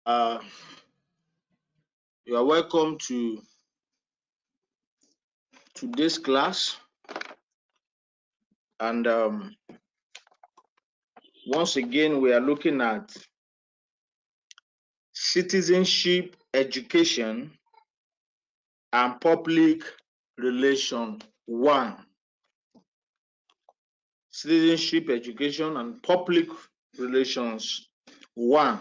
You are welcome to today's class, and once again we are looking at citizenship, education, and public relation 1. Citizenship, education, and public relations 1.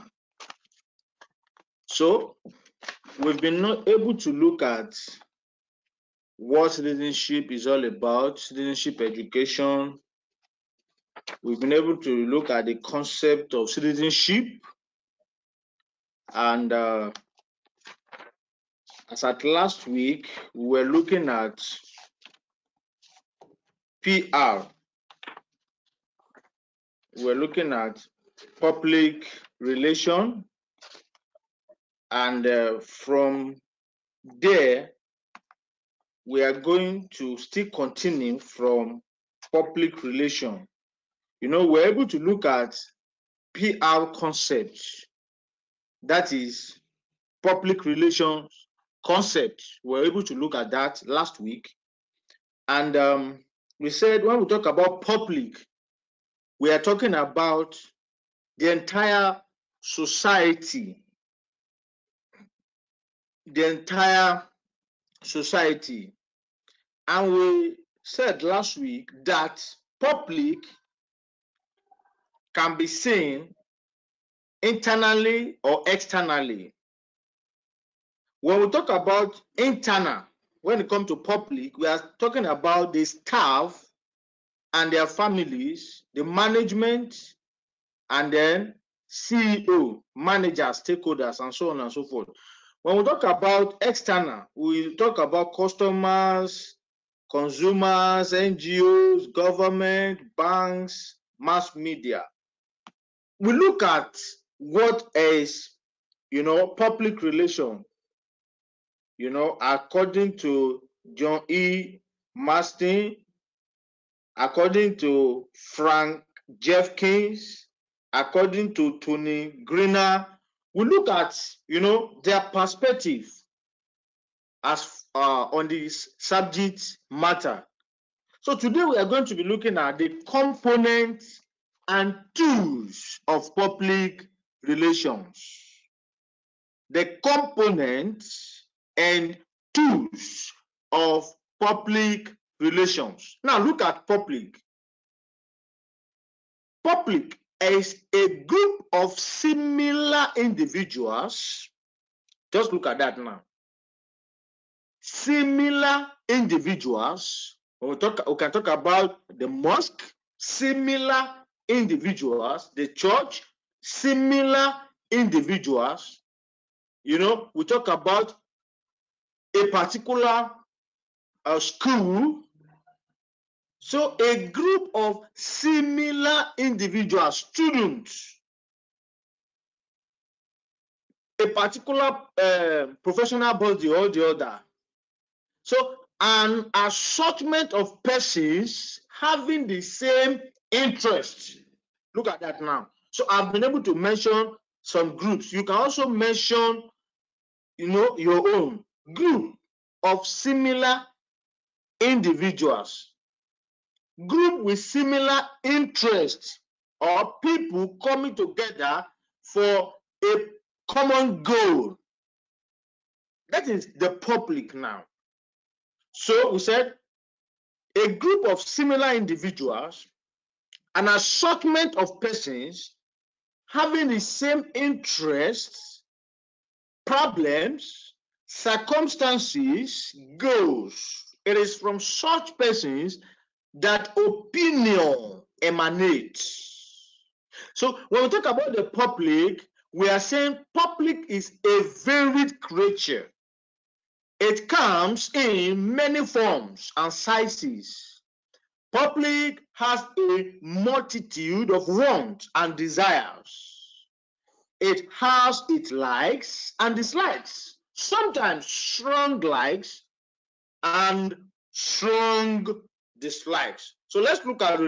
So we've been not able to look at what citizenship is all about, citizenship education. We've been able to look at the concept of citizenship, and as at last week, we were looking at PR. We're looking at public relation, and from there, we are going to still continue from public relation. We're able to look at PR concepts, that is public relations concept. We're able to look at that last week, and we said when we talk about public, we are talking about the entire society. And we said last week that public can be seen internally or externally. When we talk about internal, when it comes to public, we are talking about the staff and their families, the management, and then CEO, managers, stakeholders, and so on and so forth. When we talk about external, we talk about customers, consumers, NGOs, government, banks, mass media. We look at what is, public relation, according to John E. Marston, according to Frank Jeffkins, according to Tony Greener. We look at, their perspective as on this subject matter. So today we are going to be looking at the components and tools of public relations. The components and tools of public relations. Now look at public. Public is a group of similar individuals. Just look at that now. Similar individuals. We can talk about the mosque, similar individuals, the church, similar individuals. We talk about a particular school. So a group of similar individuals, students, a particular professional body or the other. So an assortment of persons having the same interest. Look at that now. So I've been able to mention some groups. You can also mention, your own group of similar individuals. Group with similar interests, or people coming together for a common goal. That is the public now. So we said a group of similar individuals, an assortment of persons having the same interests, problems, circumstances, goals. It is from such persons that opinion emanates. So when we talk about the public, we are saying public is a varied creature. It comes in many forms and sizes. Public has a multitude of wants and desires. It has its likes and dislikes, sometimes strong likes and strong dislikes. So let's look at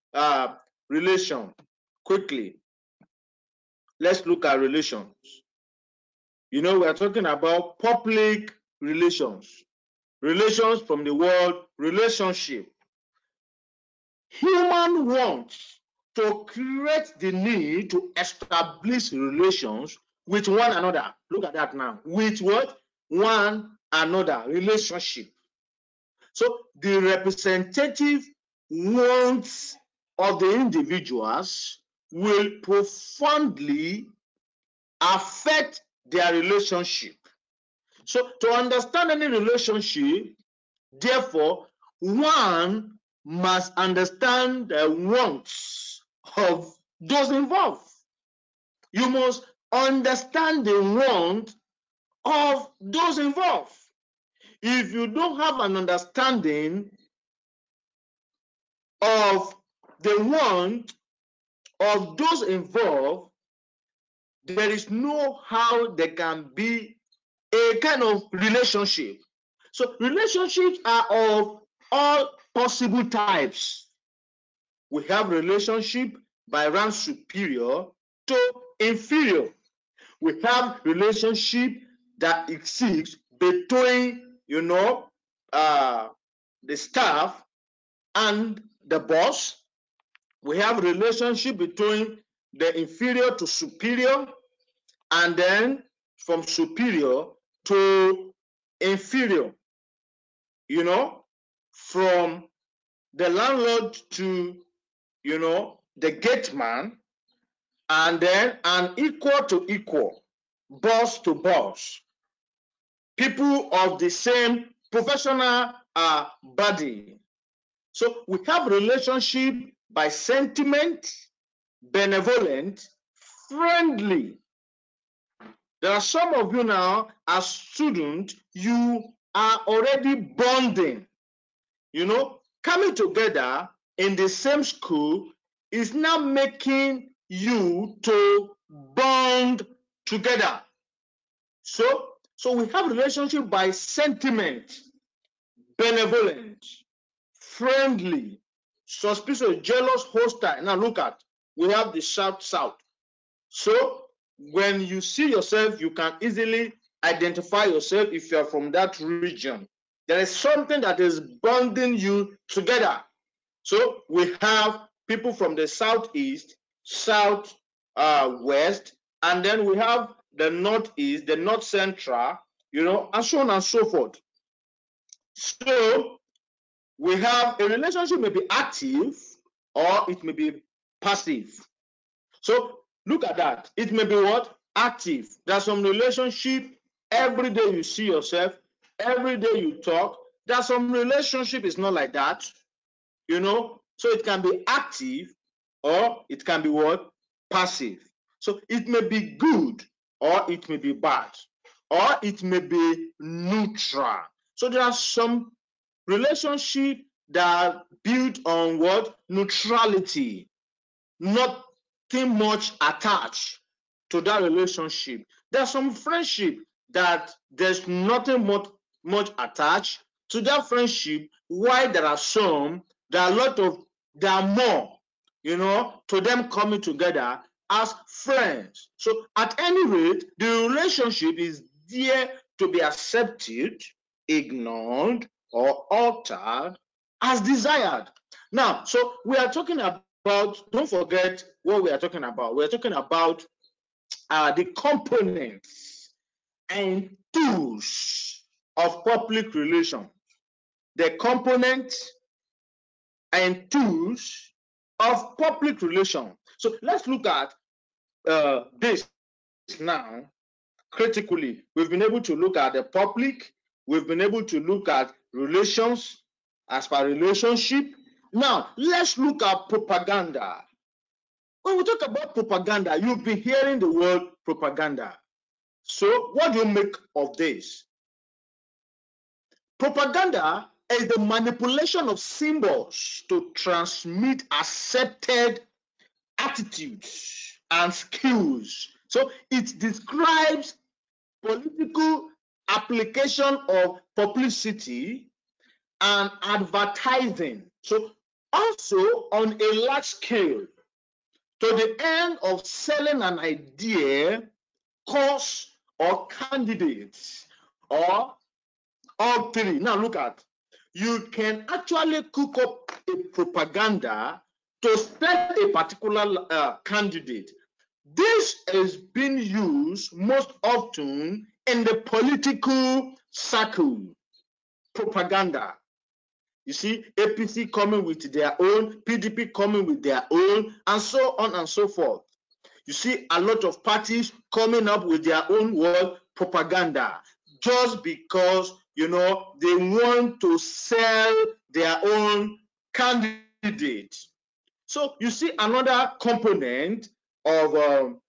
relation quickly. Let's look at relations. We are talking about public relations. Relations from the word relationship. Human wants to create the need to establish relations with one another. Look at that now. With what? One another. Relationship. So the representative wants of the individuals will profoundly affect their relationship. So to understand any relationship, therefore, one must understand the wants of those involved. You must understand the want of those involved. If you don't have an understanding of the want of those involved, there is no how there can be a kind of relationship. So relationships are of all possible types. We have relationship by rank superior to inferior. We have relationship that exists between, the staff and the boss. We have relationship between the inferior to superior, and then from superior to inferior. From the landlord to, the gate man, and then an equal to equal, boss to boss, people of the same professional body. So we have relationship by sentiment, benevolent, friendly. There are some of you now, as students, you are already bonding. Coming together in the same school is now making you to bond together. So we have relationship by sentiment, benevolent, friendly, suspicious, jealous, hostile. Now look at, we have the south. So when you see yourself, you can easily identify yourself if you are from that region. There is something that is bonding you together. So we have people from the southeast, south west, and then we have the northeast, the north central, and so on and so forth. So we have a relationship may be active or it may be passive. So look at that. It may be what? Active. There's some relationship, every day you see yourself, every day you talk. There's some relationship is not like that. So it can be active or it can be what? Passive. So it may be good or it may be bad, or it may be neutral. So there are some relationship that are built on what? Neutrality. Nothing much attached to that relationship. There's some friendship that there's nothing much attached to that friendship, while there are some, there are more, to them coming together as friends. So at any rate, the relationship is there to be accepted, ignored, or altered as desired. Now, so we are talking about, don't forget what we are talking about. We are talking about the components and tools of public relations. The components and tools of public relations. So let's look at this now critically. We've been able to look at the public. We've been able to look at relations as per relationship. Now, let's look at propaganda. When we talk about propaganda, you'll be hearing the word propaganda. So what do you make of this? Propaganda is the manipulation of symbols to transmit accepted attitudes and skills. So it describes political application of publicity and advertising. So also on a large scale, to the end of selling an idea, cause, or candidates or all three. Now look at, you can actually cook up a propaganda to set a particular candidate. This is being used most often in the political circle. Propaganda. You see, APC coming with their own, PDP coming with their own, and so on and so forth. You see a lot of parties coming up with their own word propaganda, just because, you know, they want to sell their own candidate. So you see another component of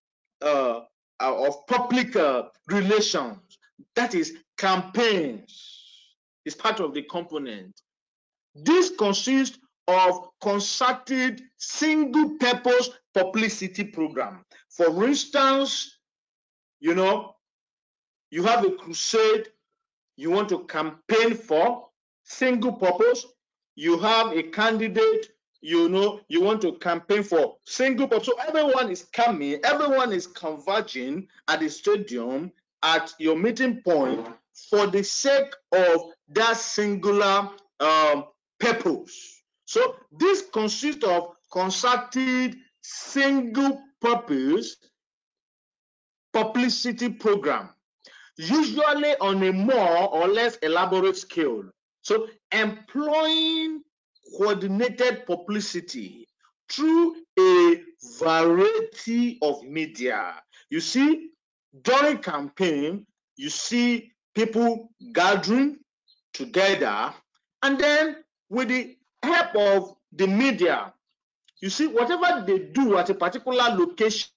public relations, that is campaigns, is part of the component. This consists of concerted single-purpose publicity program. For instance, you know, you have a crusade you want to campaign for, single purpose. You have a candidate, you know, you want to campaign for, single purpose. So everyone is coming, everyone is converging at the stadium, at your meeting point, for the sake of that singular purpose. So this consists of concerted single purpose publicity program, usually on a more or less elaborate scale. So employing coordinated publicity through a variety of media. You see, during campaign, you see people gathering together, and then with the help of the media, you see whatever they do at a particular location,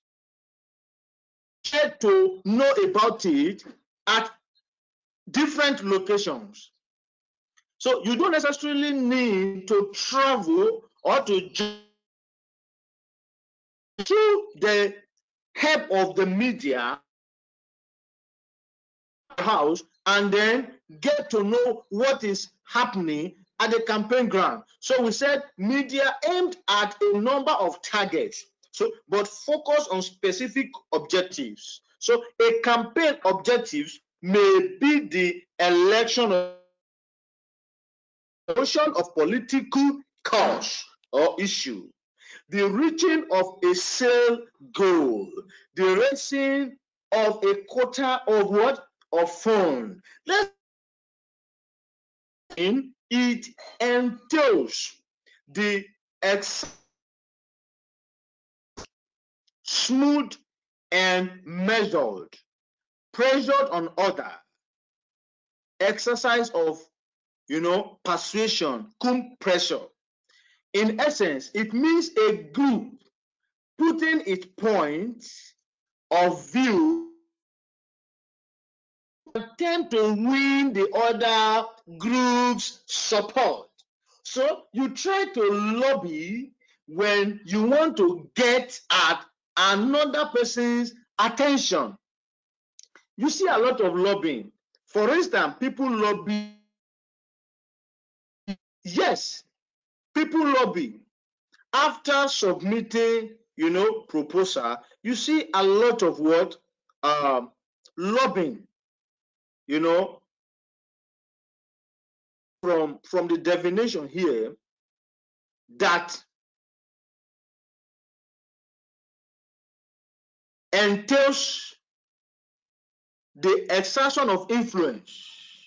to know about it at different locations. So you don't necessarily need to travel or to through the help of the media house, and then get to know what is happening at the campaign ground. So we said media aimed at a number of targets, so but focus on specific objectives. So a campaign objectives may be the election of political cause or issue, the reaching of a sale goal, the raising of a quota of what? Of fund. It entails the smooth and measured, pressured on other, exercise of, you know, persuasion, cum pressure. In essence, it means a group putting its point of view, attempt to win the other group's support. So you try to lobby when you want to get at another person's attention. You see a lot of lobbying. For instance, people lobby. Yes, people lobby after submitting, you know, proposal. You see a lot of what lobbying. You know, from the definition here, that entails the exertion of influence,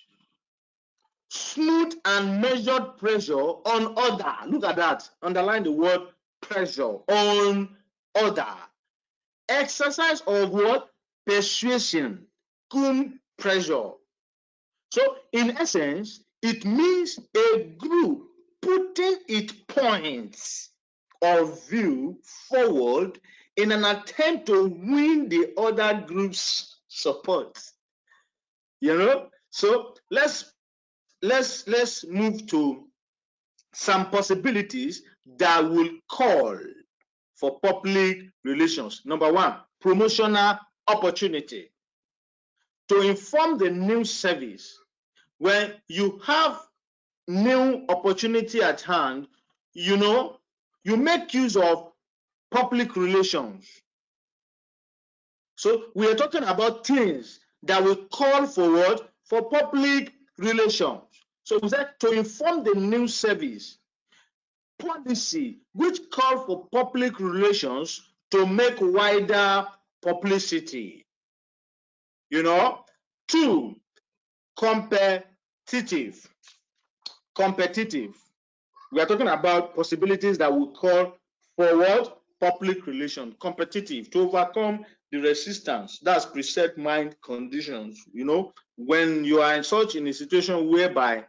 smooth and measured pressure on other. Look at that. Underline the word pressure on other. Exercise of what? Persuasion, cum pressure. So in essence, it means a group putting its points of view forward in an attempt to win the other group's support. You know, so let's move to some possibilities that will call for public relations. Number one, promotional opportunity. To inform the news service, when you have new opportunity at hand, you know, you make use of public relations. So we are talking about things that will call for what? For public relations. So we said to inform the news service policy which call for public relations to make wider publicity. You know, 2, competitive. Competitive. We are talking about possibilities that will call for what? Public relations. Competitive, to overcome the resistance. That's preset mind conditions. You know, when you are in a situation whereby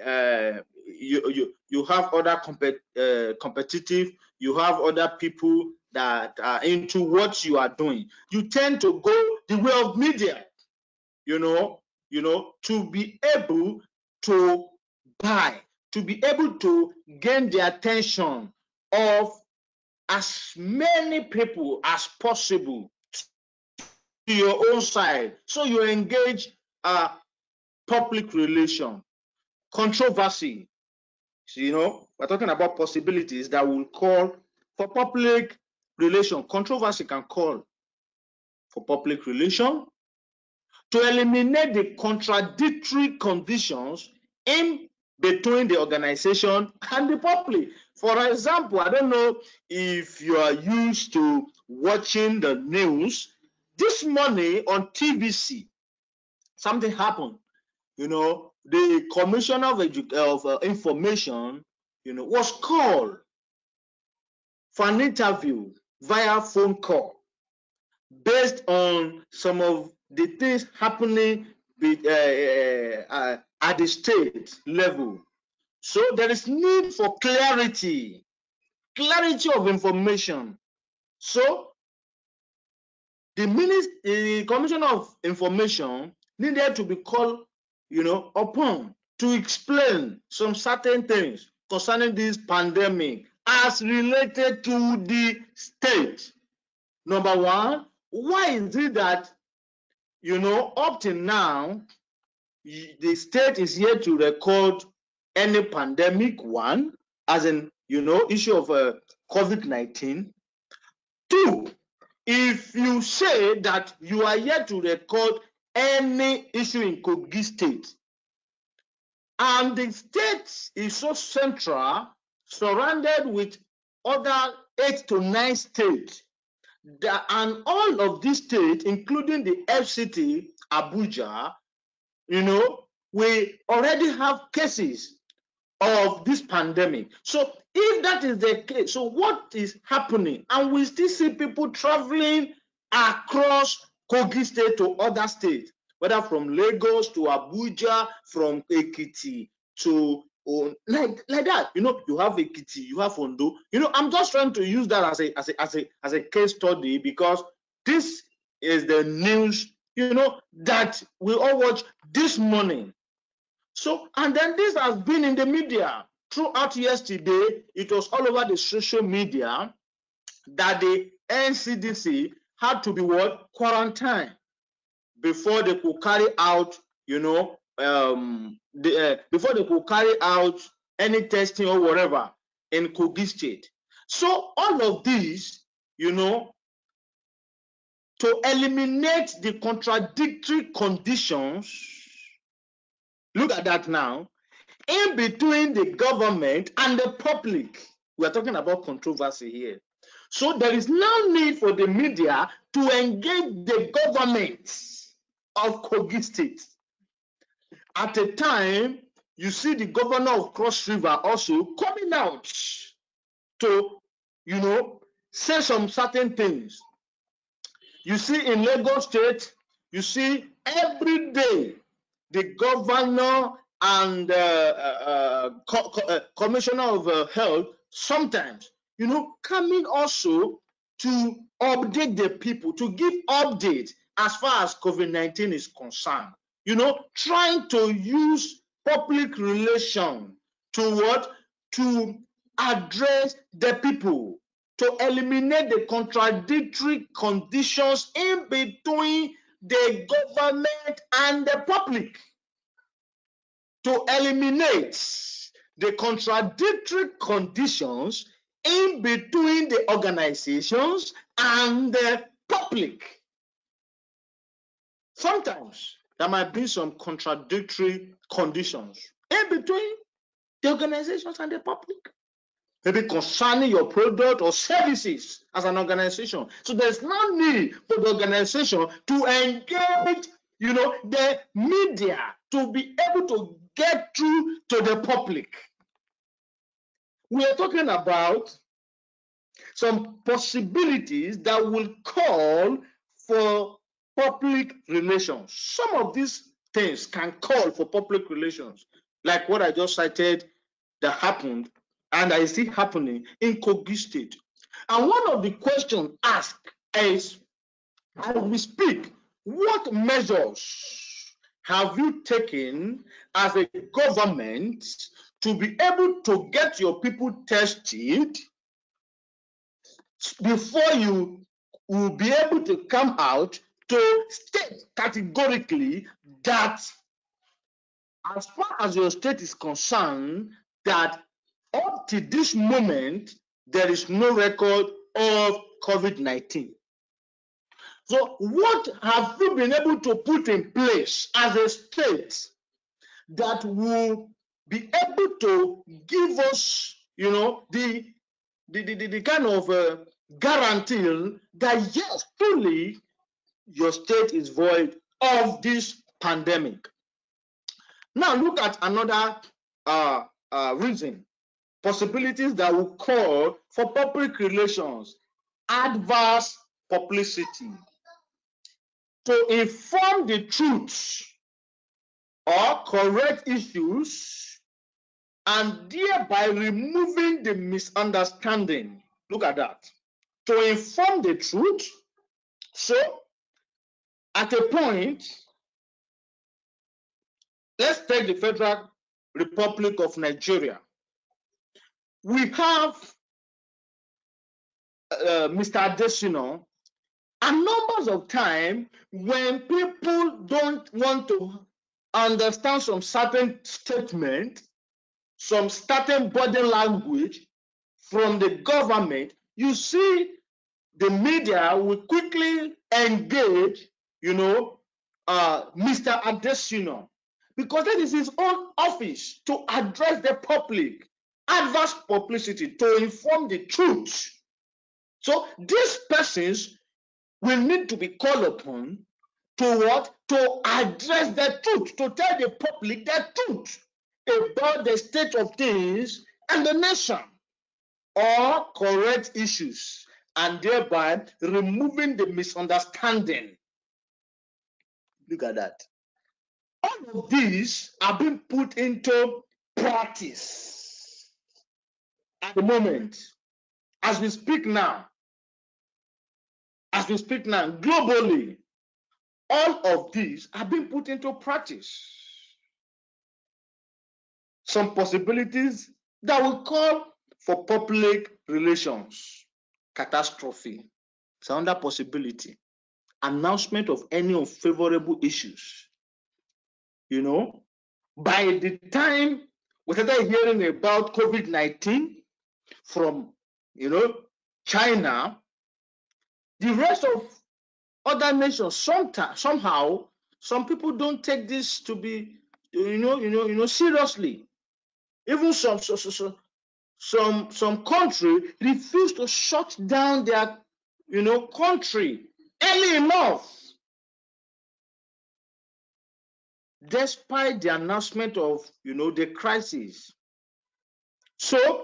you have other competitive, you have other people that are into what you are doing, you tend to go the way of media, you know, to be able to buy, to be able to gain the attention of as many people as possible to your own side. So you engage public relation, controversy. So, we're talking about possibilities that will call for public relation. Controversy can call for public relation to eliminate the contradictory conditions in between the organization and the public. For example, I don't know if you are used to watching the news. This morning on TVC, something happened. The Commissioner of Information, was called for an interview via phone call based on some of the things happening at the state level. So there is need for clarity of information. So the Commissioner of Information needed to be called, upon to explain some certain things concerning this pandemic as related to the state. Number one, why is it that, up till now, the state is yet to record any pandemic, one, as in, issue of COVID-19. 2, if you say that you are yet to record any issue in Kogi State, and the state is so central, surrounded with other 8 to 9 states, and all of these states, including the FCT, Abuja, we already have cases of this pandemic. So if that is the case, so what is happening? And we still see people traveling across Kogi State to other states, whether from Lagos to Abuja, from Ekiti to like that. You have Ekiti, you have Ondo. I'm just trying to use that as a case study, because this is the news, that we all watch this morning. So, and then this has been in the media throughout yesterday. It was all over the social media that the NCDC had to be quarantined before they could carry out, before they could carry out any testing or whatever in Kogi State. So all of these, to eliminate the contradictory conditions. Look at that now. In between the government and the public. We are talking about controversy here. So there is now need for the media to engage the government of Kogi State. At a time, you see the governor of Cross River also coming out to, say some certain things. You see in Lagos State, you see every day the governor and commissioner of health sometimes, coming also to update the people, to give updates as far as COVID-19 is concerned. Trying to use public relation to address the people, to eliminate the contradictory conditions in between the government and the public, to eliminate the contradictory conditions in between the organizations and the public. sometimes there might be some contradictory conditions in between the organizations and the public, maybe concerning your product or services as an organization. So there's no need for the organization to engage, the media to be able to get through to the public. We are talking about some possibilities that will call for public relations. Some of these things can call for public relations, like what I just cited that happened and that is still happening in Kogi State. And one of the questions asked is, as we speak, what measures have you taken as a government to be able to get your people tested before you will be able to come out to state categorically that as far as your state is concerned, that up to this moment, there is no record of COVID-19. So what have you been able to put in place as a state that will be able to give us, the kind of guarantee that yes, truly, your state is void of this pandemic? Now look at another reason, possibilities that will call for public relations, adverse publicity. To inform the truth or correct issues and thereby removing the misunderstanding. Look at that. To inform the truth. So, at a point, let's take the Federal Republic of Nigeria. We have Mr. Adesina, and numbers of times when people don't want to understand some certain statement, some certain body language from the government, you see the media will quickly engage, Mr. Adesina, because that is his own office to address the public, adverse publicity, to inform the truth. So these persons will need to be called upon to what? To address the truth, to tell the public the truth about the state of things and the nation, or correct issues, and thereby removing the misunderstanding. Look at that. All of these are being put into practice at the moment, as we speak now. As we speak now, globally, all of these are being put into practice. Some possibilities that will call for public relations, catastrophe. It's another possibility. Announcement of any unfavorable issues. By the time we started hearing about COVID-19 from, China, the rest of other nations, somehow, some people don't take this to be, seriously. Even some country refuse to shut down their, country early enough, despite the announcement of, the crisis. So,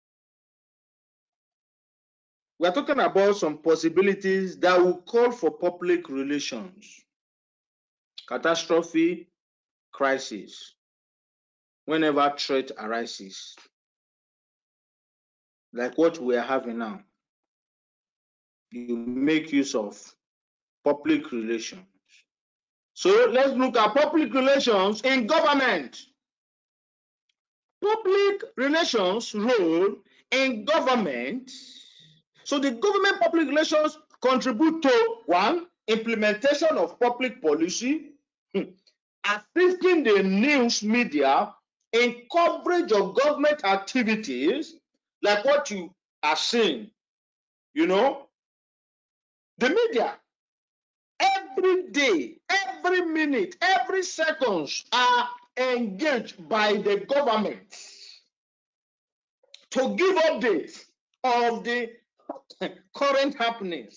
we're talking about some possibilities that will call for public relations, catastrophe, crisis, whenever threat arises, like what we are having now. You make use of public relations. So let's look at public relations in government. Public relations role in government. So the government public relations contribute to, one, implementation of public policy, assisting the news media in coverage of government activities, like what you are seeing. The media, every day, every minute, every second are engaged by the government to give updates of the current happenings,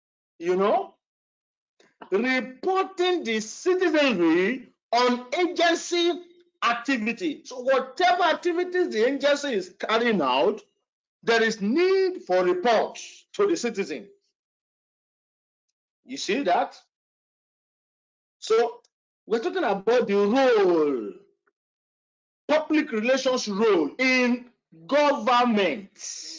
reporting the citizenry on agency activity. So whatever activities the agency is carrying out, there is need for reports to the citizen. You see that? So we're talking about the role, public relations role in government.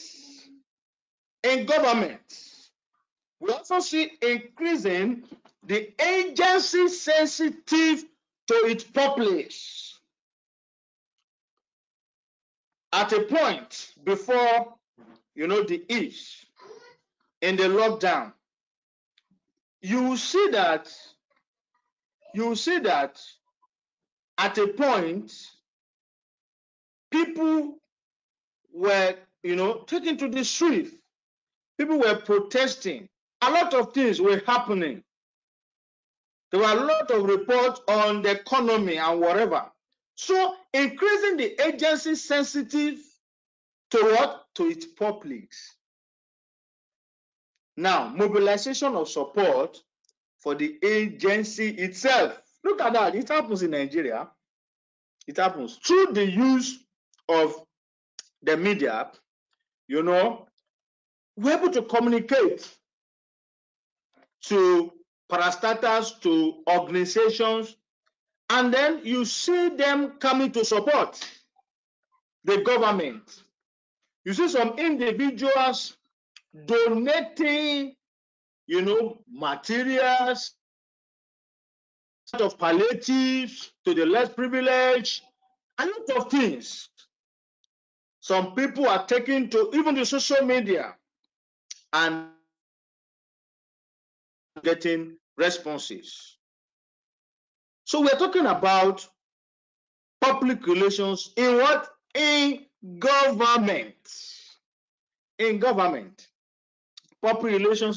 In government, we also see increasing the agency sensitive to its populace. At a point before, the ease in the lockdown, you see that at a point, people were, taken to the street. People were protesting. A lot of things were happening. There were a lot of reports on the economy and whatever. So increasing the agency sensitive to what? To its publics. Now, mobilization of support for the agency itself. Look at that. It happens in Nigeria. It happens through the use of the media. We're able to communicate to parastatals, to organizations, and then you see them coming to support the government. You see some individuals donating, materials, of palliatives to the less privileged, a lot of things. Some people are taken to even the social media and getting responses. So we're talking about public relations in what? In government. In government. Public relations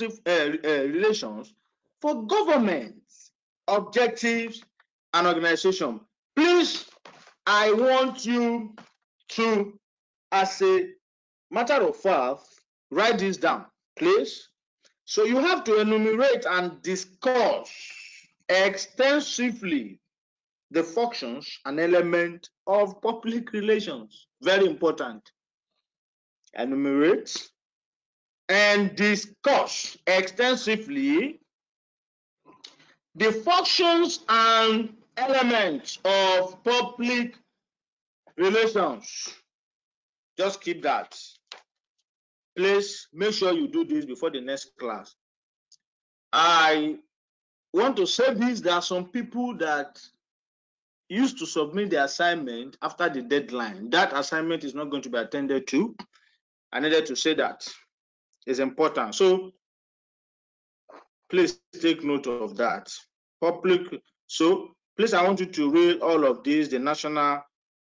for government objectives and organization. Please, I want you to, as a matter of fact, write this down, please. So you have to enumerate and discuss extensively the functions and elements of public relations. Very important. Enumerate and discuss extensively the functions and elements of public relations. Just keep that. Please make sure you do this before the next class. I want to say this. There are some people that used to submit the assignment after the deadline. That assignment is not going to be attended to. I needed to say that. It's important. So please take note of that. Public. So please, I want you to read all of these, the national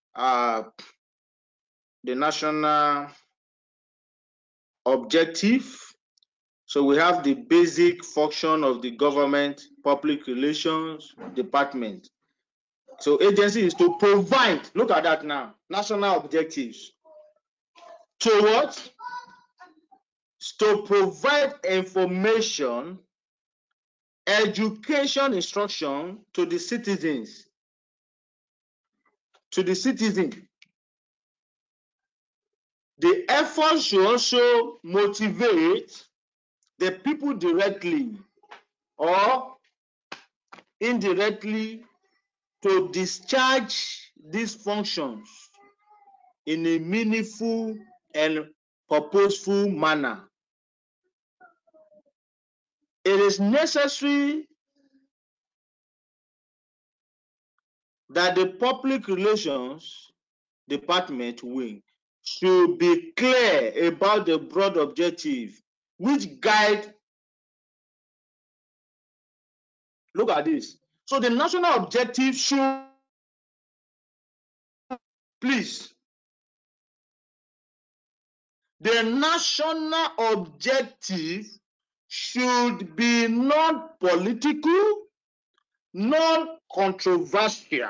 objective. So we have the basic function of the government public relations department. So agency is to provide, look at that now, national objectives. To what? To provide information, education, instruction to the citizens. To the citizen. The effort should also motivate the people directly or indirectly to discharge these functions in a meaningful and purposeful manner. It is necessary that the public relations department wing should be clear about the broad objective which guide. Look at this. So the national objective should, please, the national objective should be non-political, non-controversial.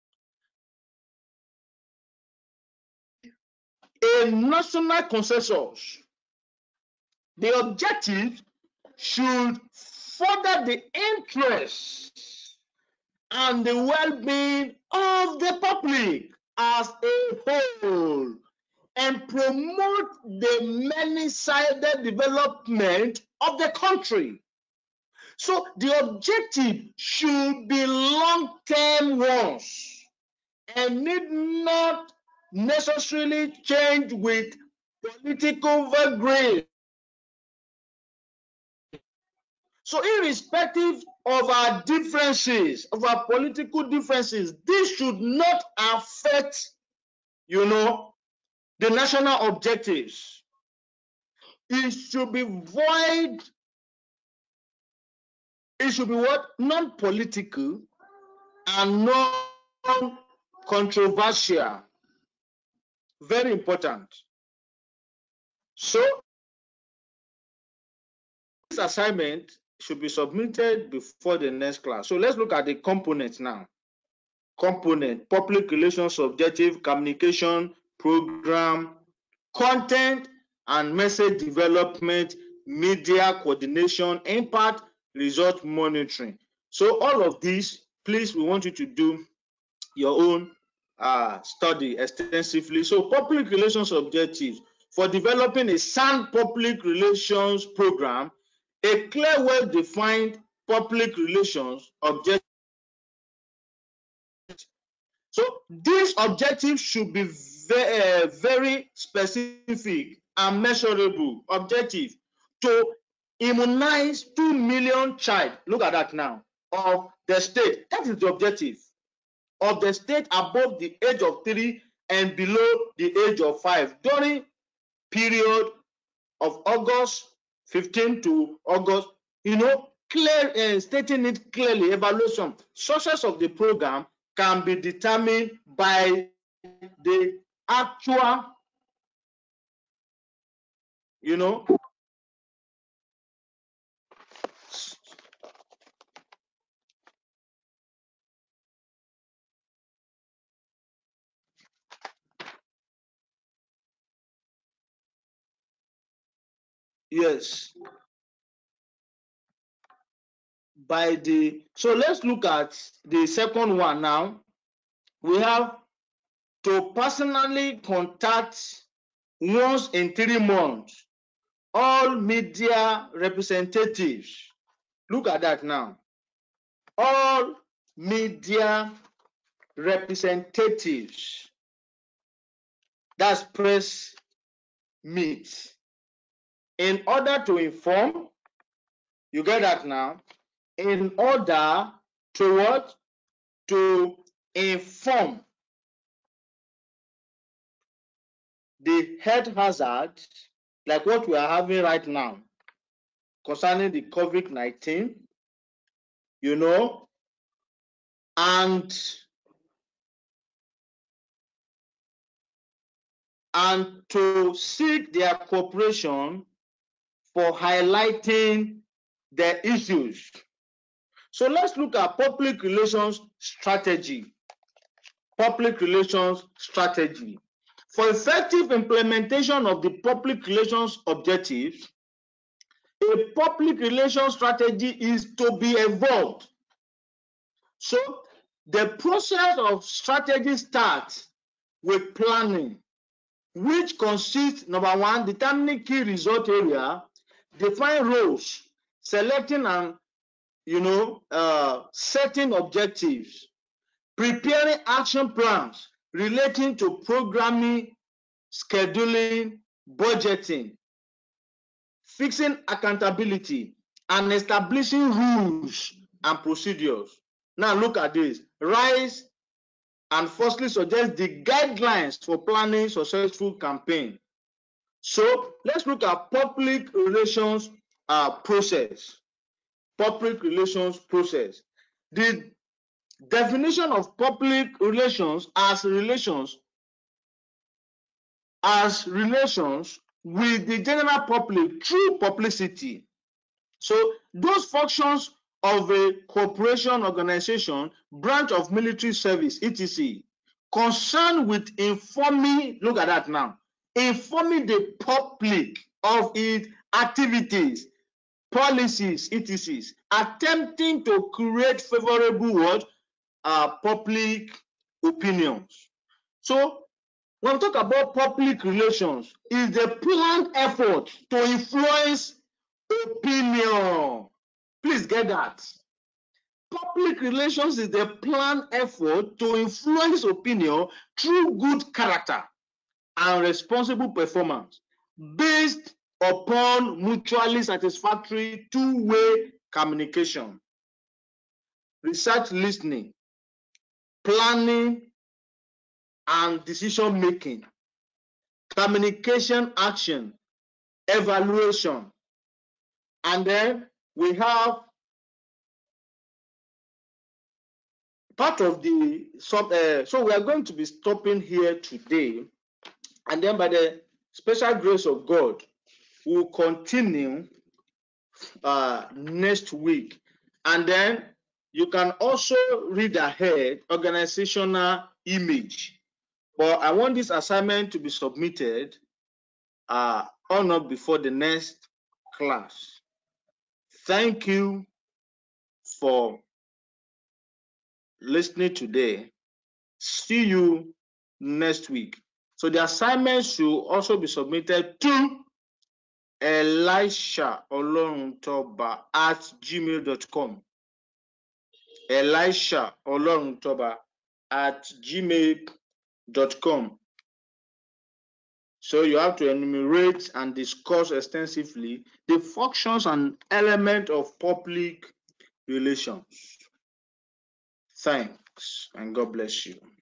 A national consensus. The objective should further the interests and the well-being of the public as a whole and promote the many-sided development of the country. So the objective should be long-term ones and need not necessarily change with political vagaries. So irrespective of our differences, of our political differences, this should not affect, the national objectives. It should be void. It should be what? Non-political and non-controversial. Very important. So this assignment should be submitted before the next class. So let's look at the components now. Component: public relations objective, communication program, content and message development, media coordination, impact, result monitoring. So all of these, please, we want you to do your own study extensively. So public relations objectives: for developing a sound public relations program, a clear, well-defined public relations objective. So these objectives should be very specific and measurable. Objective: to immunize 2 million child, look at that now, of the state. That is the objective of the state above the age of 3 and below the age of 5 during period of August 15 to August, clear, stating it clearly. Evaluation: success of the program can be determined by the actual, yes, by the, so let's look at the second one now. We have to personally contact once in 3 months all media representatives. Look at that now. All media representatives. That's press meet. In order to inform, you get that now? In order to what? To inform the health hazard, like what we are having right now, concerning the COVID-19, and to seek their cooperation for highlighting the issues. So let's look at public relations strategy. Public relations strategy. For effective implementation of the public relations objectives, a public relations strategy is to be evolved. So the process of strategy starts with planning, which consists, number one, determining key result area, define roles, selecting and setting objectives, preparing action plans relating to programming, scheduling, budgeting, fixing accountability, and establishing rules and procedures. Now look at this. Rise and firstly suggest the guidelines for planning successful campaign. So let's look at public relations process. Public relations process. The definition of public relations as relations with the general public through publicity. So those functions of a corporation, organization, branch of military service, etc., concerned with informing, look at that now, informing the public of its activities, policies, etc., attempting to create favorable what? Public opinions. So when we talk about public relations, is the planned effort to influence opinion. Please get that. Public relations is the planned effort to influence opinion through good character and responsible performance based upon mutually satisfactory two-way communication, research listening, planning and decision making, communication action, evaluation. And then we have part of the so we are going to be stopping here today, and then by the special grace of God, we'll continue next week. And then you can also read ahead organizational image. But I want this assignment to be submitted on or before the next class. Thank you for listening today. See you next week. So the assignment should also be submitted to elishaoloruntoba@gmail.com. elishaoloruntoba@gmail.com. So you have to enumerate and discuss extensively the functions and elements of public relations. Thanks, and God bless you.